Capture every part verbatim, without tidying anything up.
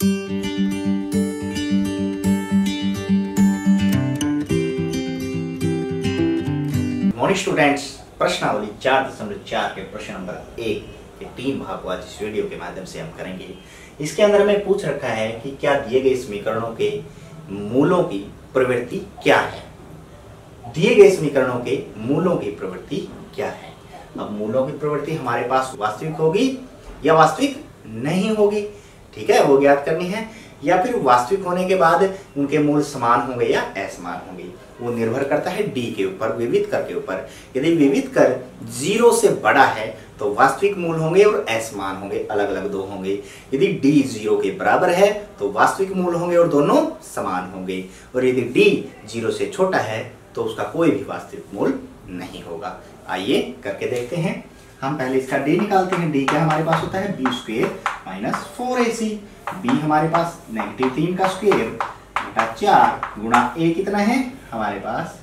Morning students, प्रश्नावली चार दशमलव चार के प्रश्न नंबर एक के तीन भाग को आज इस वीडियो के माध्यम से हम करेंगे। इसके अंदर में पूछ रखा है कि क्या दिए गए समीकरणों के मूलों की प्रवृत्ति क्या है। दिए गए समीकरणों के मूलों की प्रवृत्ति क्या है। अब मूलों की प्रवृत्ति हमारे पास वास्तविक होगी या वास्तविक नहीं होगी, ठीक है, वो ज्ञात करनी है। या फिर वास्तविक होने के बाद उनके मूल समान होंगे या असमान होंगे, वो निर्भर करता है डी के ऊपर, विविध कर के ऊपर। यदि विविध कर जीरो से बड़ा है तो वास्तविक मूल होंगे और असमान होंगे, अलग अलग दो होंगे। यदि डी जीरो के बराबर है तो वास्तविक मूल होंगे और दोनों समान होंगे। और यदि डी जीरो से छोटा है तो उसका कोई भी वास्तविक मूल नहीं होगा। आइए करके देखते हैं। हम पहले इसका डी निकालते हैं। डी क्या हमारे पास होता है, B square minus four A C. B हमारे पास नेगेटिव तीन का स्क्वेयर बटा चार गुणा ए कितना है हमारे पास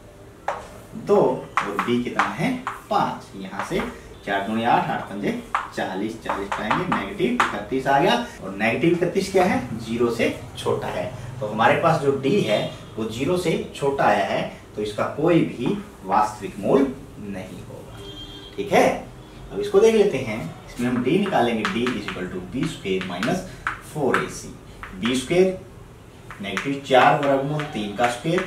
दो और बी कितना है पांच। यहाँ से चार दूनी आठ, आठ पंजे चालीस, चालीस पाएंगे, नेगेटिव इकतीस आ गया। और नेगेटिव इकतीस क्या है, जीरो से छोटा है। तो हमारे पास जो डी है वो जीरो से छोटा आया है, तो इसका कोई भी वास्तविक मूल नहीं होगा, ठीक है। अब इसको देख लेते हैं। इसमें हम डी निकालेंगे। D is equal to B square minus four A C. B square negative चार वर्गमूल तीन का स्क्वेयर,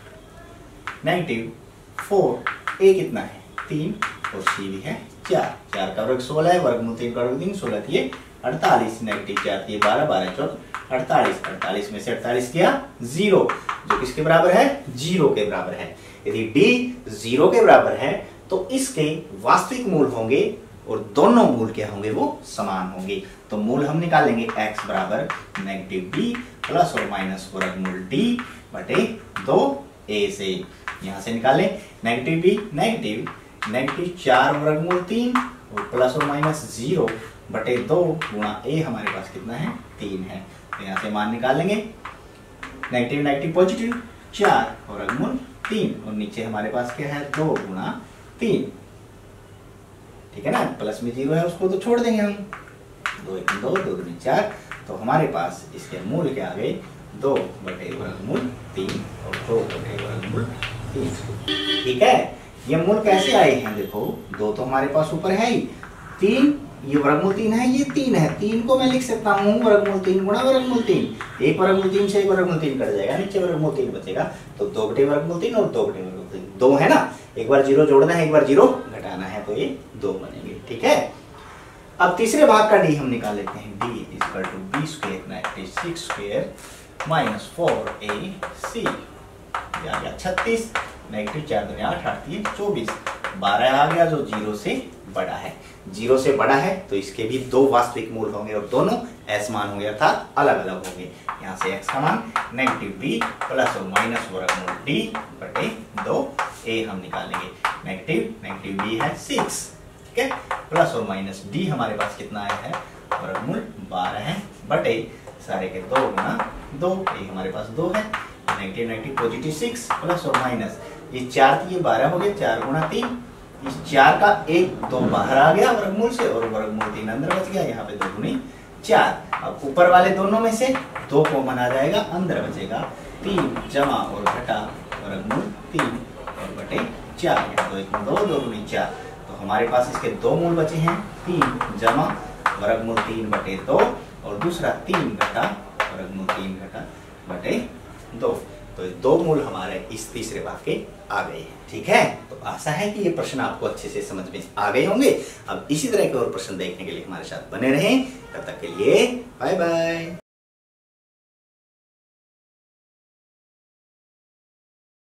नेगेटिव फोर, ए कितना है तीन और सी भी है चार। चार का वर्ग सोलह है, वर्गमूल तीन का वर्ग तीन, सोलह थी अड़तालीस, नेगेटिव चार थी बारह, बारह चौक अड़तालीस, अड़तालीस में से अड़तालीस किया जीरो, जो किसके बराबर है, जीरो के बराबर है। यदि डी जीरो के बराबर है तो इसके वास्तविक मूल होंगे और दोनों मूल क्या होंगे, वो समान होंगे। तो मूल हम निकालेंगे x बराबर नेगेटिव डी प्लस और माइनस वर्गमूल डी बटे दो ए से। यहां से निकालें नेगेटिव डी नेगेटिव, नेगेटिव चार वर्गमूल तीन और प्लस और माइनस जीरो बटे दो गुणा ए हमारे पास कितना है, तीन है। तो यहाँ से मान निकालेंगे नेगेटिव नेगेटिव पॉजिटिव चार वर्गमूल तीन और नीचे हमारे पास क्या है दो गुणा तीन, ठीक है ना। प्लस में जीरो है उसको तो छोड़ देंगे हम, दो एक दो, दो दूनी चार। तो हमारे पास इसके मूल क्या आ गए, दो बटे वर्गमूल तीन और दो बटे वर्गमूल तीन, ठीक है। ये मूल कैसे आए हैं, देखो दो तो हमारे पास ऊपर है ही, तीन ये वर्गमूल तीन है, ये तीन है। तीन को मैं लिख सकता हूँ वर्गमूल तीन गुणा वर्गमूल तीन। एक वर्गमूल तीन से एक वर्गमूल तीन कट जाएगा, नीचे वर्गमूल तीन बचेगा। तो दो बटे वर्गमूल तीन और दो बटे वर्गमूल तीन, दो है ना, एक बार जीरो जोड़ना है, एक बार जीरो घटाना है, तो ये दो बनेंगे, ठीक है। अब तीसरे भाग का डी हम निकाल लेते हैं। D is equal to B square negative six square minus four A C, आ गया छत्तीस, नेगेटिव चार दूनी आठ, आठ तीन चौबीस, बारह आ गया जो जीरो से बड़ा है। जीरो से बड़ा है तो इसके भी दो वास्तविक मूल होंगे और दोनों असमान होंगे, अर्थात अलग अलग होंगे। यहाँ से x का मान नेगेटिव बी प्लस और माइनस वर्गमूल डी बटे दो ए हम निकालेंगे। नेगेटिव नेगेटिव बी है सिक्स, ठीक है, प्लस और माइनस डी हमारे पास कितना आया है, वर्गमूल बारह है बटे सारे के दो गुणा दो, ए हमारे पास दो है। Negative negative positive six plus और माइनस ये चार थी, ये बारह हो गया, चार गुणा तीन, इस चार का एक दो बाहर आ गया वर्गमूल से और वर्गमूल तीन अंदर बच गया। यहाँ पे दो गुनी चार। अब ऊपर वाले दोनों में से दो कॉमन आ जाएगा, अंदर बचेगा तीन जमा और घटा वर्गमूल तीन और बटे चार। यहाँ दो एक दो, दो गुनी चार। तो हमारे पास इसके दो मूल बचे हैं, तीन जमा वर्गमूल तीन बटे दो और दूसरा तीन घटा वर्गमूल तीन घटा बटे दो। तो दो मूल हमारे इस तीसरे भाग के आ गए हैं, ठीक है। तो आशा है कि ये प्रश्न आपको अच्छे से समझ में आ गए होंगे। अब इसी तरह के और प्रश्न देखने के लिए हमारे साथ बने रहें। तब तक के लिए बाय बाय।